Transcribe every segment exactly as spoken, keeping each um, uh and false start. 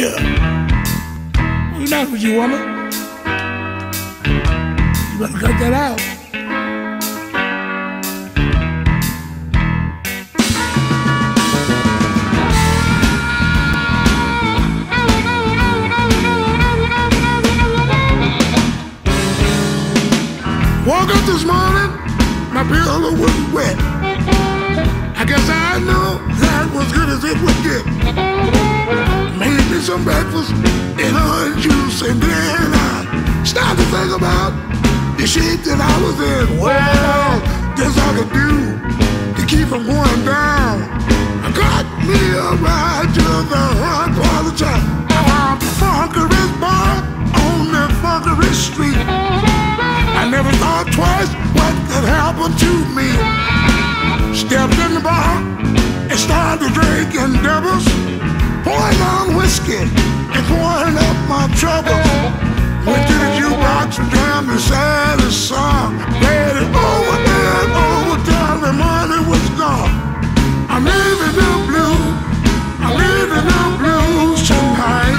Yeah. What's the matter with you, woman? You better cut that out. Woke up this morning, my pillow was wet. I guess I know that was good as it would get. Made me some breakfast and orange juice, and then I started to think about the shape that I was in. Well, there's all I could do to keep from going down. I got me a ride to the front part of town. I found the funkiest bar on that funkiest street. I never thought twice what could happen to me. Stepped in the bar and started drinking doubles, pouring on whiskey and pouring up my troubles. Went to the jukebox and jammed the saddest song. Played it over and over till the money was gone. I'm living the blues, I'm living the blues tonight.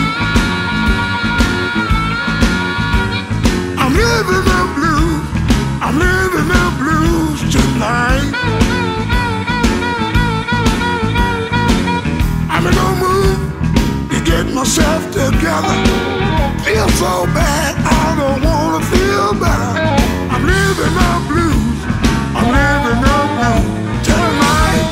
I'm living the blues, I'm living the blues tonight. I'm in no mood to get myself together. Feel so bad, I don't wanna feel better. I'm living the blues, I'm living the blues tonight.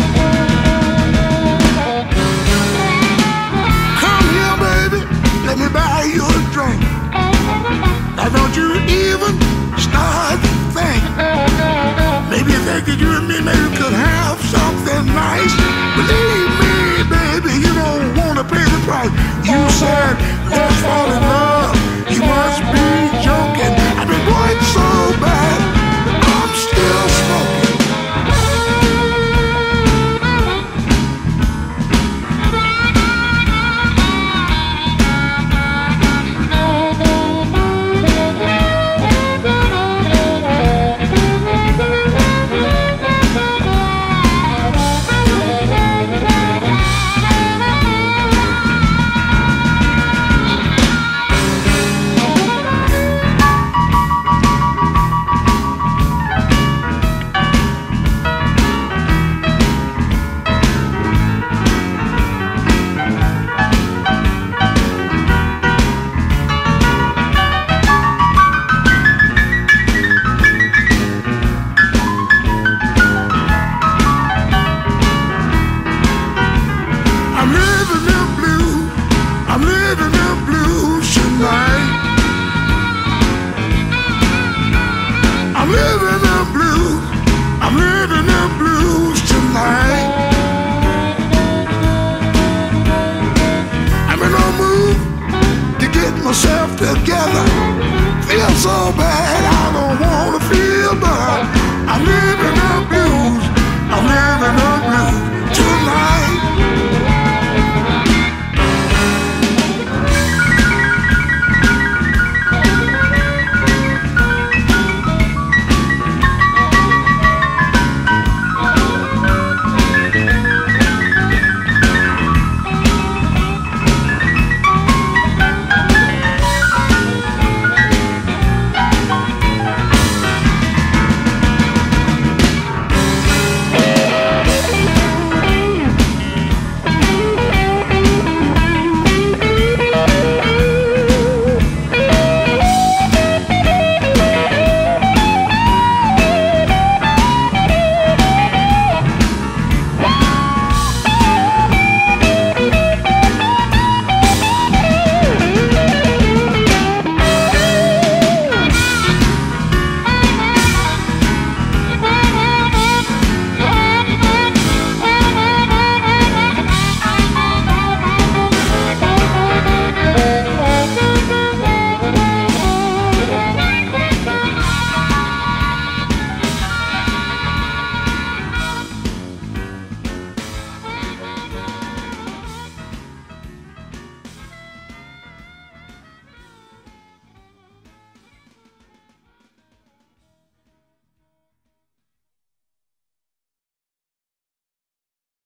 Come here, baby, let me buy you a drink. Now don't you even start to think. Maybe you think that you and me maybe could have something nice. Believe me, baby, you don't wanna pay the price. You said let's fall in love.